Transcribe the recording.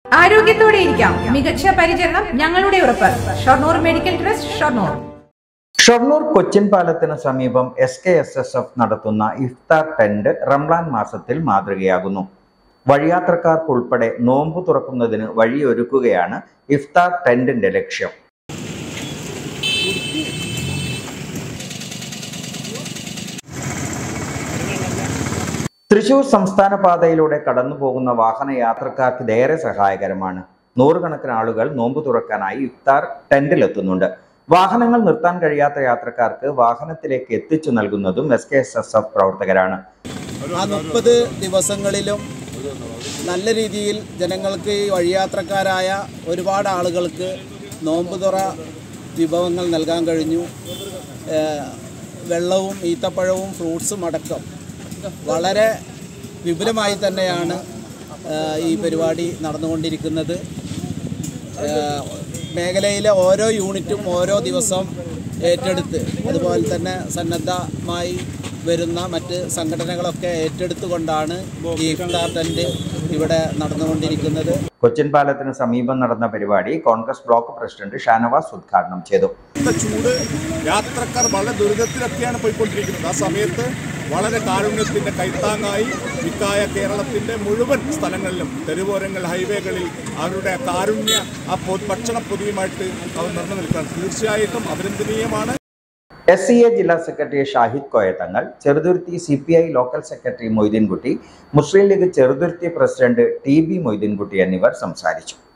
ആരോഗ്യത്തോടെ ഇരിക്കാം. മികച്ച പരിചരണം ഞങ്ങളുടെ ഉറപ്പ്. Shoranur medical trust, Shoranur. ഷൊർണൂർ കൊച്ചിൻ പാലത്തിന് സമീപം SKSSF നടത്തുന്ന ഇഫ്താർ ടെന്റ് റംളാൻ മാസത്തിൽ മാതൃകയാകുന്നു. വഴിയാത്രക്കാർക്കുൾപ്പെടെ നോമ്പ് തുറക്കുന്നതിന് വഴിയൊരുക്കുകയാണ് ഇഫ്താർ ടെന്റിന്റെ ലക്ഷ്യം. തൃശൂർ സംസ്ഥാന പാതയിലൂടെ കടന്നുപോകുന്ന വാഹനയാത്രക്കാർക്ക് ഇതേറെ സഹായകരമാണ്. നൂറുകണക്കിന് ആളുകൾ നോമ്പ് തുറക്കാനായി ഇഫ്താർ ടെന്റിലെത്തുന്നുണ്ട്. വാഹനങ്ങൾ നിർത്താൻ കഴിയാത്ത യാത്രക്കാർക്ക് വാഹനത്തിലേക്ക് എത്തിച്ചു നൽകുന്നതും SKSSF പ്രവർത്തകരാണ്. ആ 30 ദിവസങ്ങളിലും നല്ല രീതിയിൽ ജനങ്ങൾക്ക് ഈ വഴിയാത്രക്കാരായ ഒരുപാട് ആളുകൾക്ക് നോമ്പ് തുറ വിഭവങ്ങൾ നൽകാൻ കഴിഞ്ഞു. വെള്ളവും ഈത്തപ്പഴവും ഫ്രൂട്ട്സും അടക്കം വളരെ വിപുലമായി തന്നെയാണ് ഈ പരിപാടി നടന്നുകൊണ്ടിരിക്കുന്നത്. മേഖലയിലെ ഓരോ യൂണിറ്റും ഓരോ ദിവസം ഏറ്റെടുത്ത്, അതുപോലെ തന്നെ സന്നദ്ധമായി വരുന്ന മറ്റ് സംഘടനകളൊക്കെ ഏറ്റെടുത്തുകൊണ്ടാണ് ഈ ഇഫ്താർ ടെന്റ് ഇവിടെ നടന്നുകൊണ്ടിരിക്കുന്നത്. കൊച്ചിൻ പാലത്തിന് സമീപം നടന്ന പരിപാടി കോൺഗ്രസ് ബ്ലോക്ക് പ്രസിഡന്റ് ഷാനവാസ് ഉദ്ഘാടനം ചെയ്തു. ചൂട് യാത്രക്കാർ വളരെ ദുരിതത്തിലൊക്കെയാണ് പോയിക്കൊണ്ടിരിക്കുന്നത്. ആ സമയത്ത് വളരെ കാരുണ്യത്തിന്റെ കൈത്താങ്ങായി മിക്കായ കേരളത്തിന്റെ മുഴുവൻ സ്ഥലങ്ങളിലും തെരുവോരങ്ങൾ, ഹൈവേകളിൽ അവരുടെ കാരുണ്യ ഭക്ഷണ പൊതിയുമായിട്ട് അവർ നിറഞ്ഞു നിൽക്കുകയാണ്. തീർച്ചയായിട്ടും അഭിനന്ദനീയമാണ്. SCA ജില്ലാ secretary Shahid Koya Thangal, Cheruthuruthy CPI local secretary Moideenkutty, Muslim League Cheruthuruthy president TB Moideenkutty എന്നിവർ സംസാരിച്ചു.